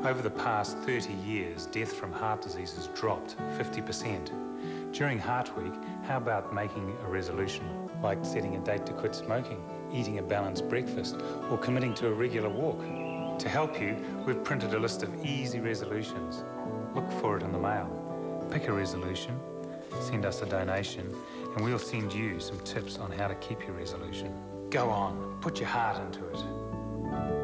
Over the past 30 years, death from heart disease has dropped 50%. During Heart Week, how about making a resolution, like setting a date to quit smoking, eating a balanced breakfast, or committing to a regular walk? To help you, we've printed a list of easy resolutions. Look for it in the mail. Pick a resolution, send us a donation, and we'll send you some tips on how to keep your resolution. Go on, put your heart into it.